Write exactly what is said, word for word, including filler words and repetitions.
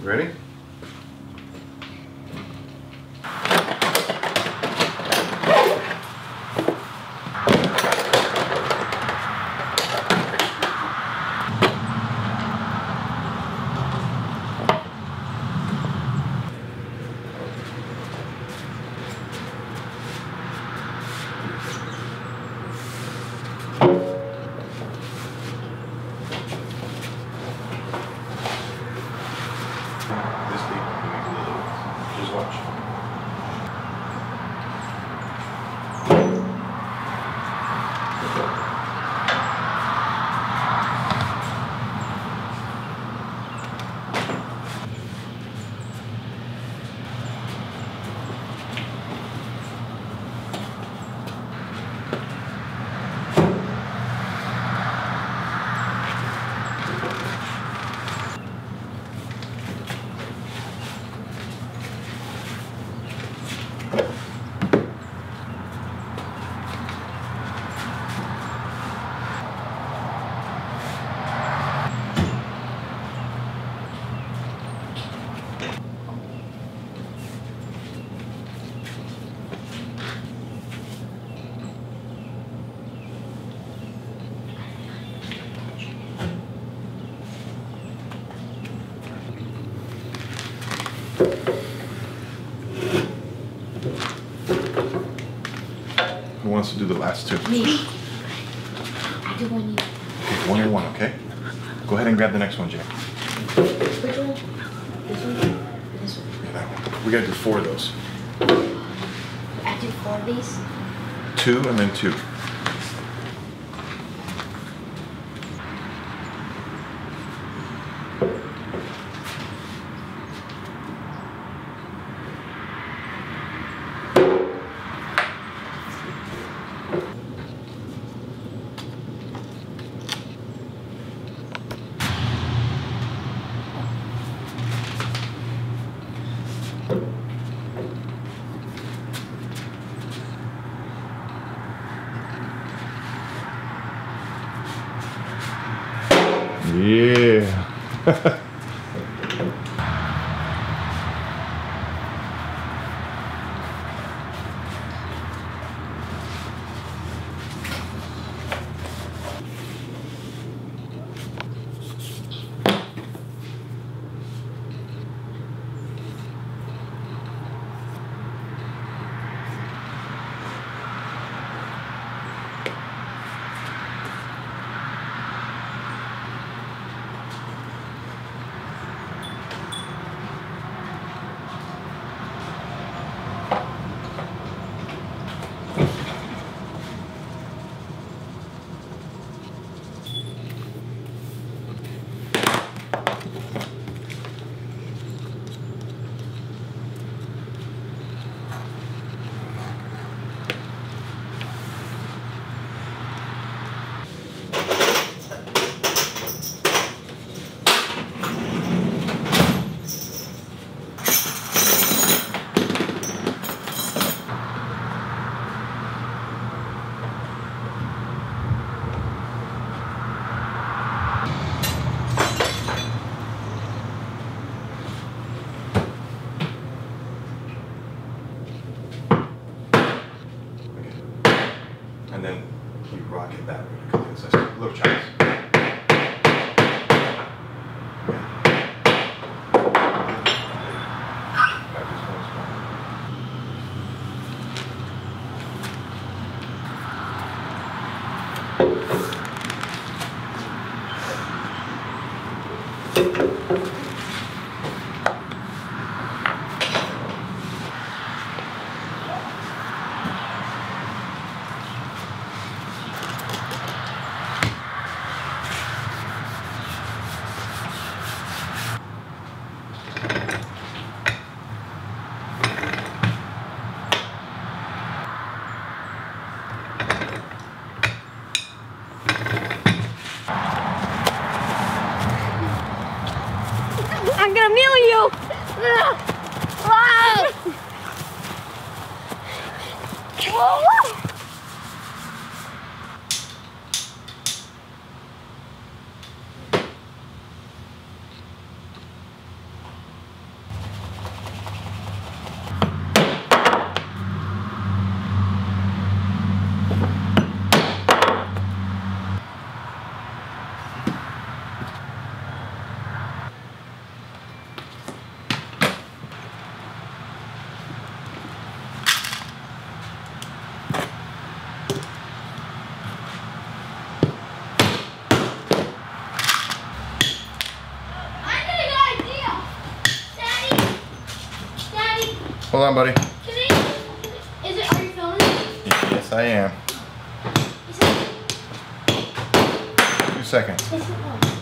Ready? This beat, you make a little, just watch. Who wants to do the last two? Me. I do one. Okay, one and one, okay? Go ahead and grab the next one, Jack. Which one? This one? This one? Yeah, that one. We gotta do four of those. I do four of these? Two and then two. Yeah. And then you rock it that way. Because that's a little chance. Hold on, buddy. Can I, is it, are you filming? Yes, I am. Is it, Two seconds. is it, oh.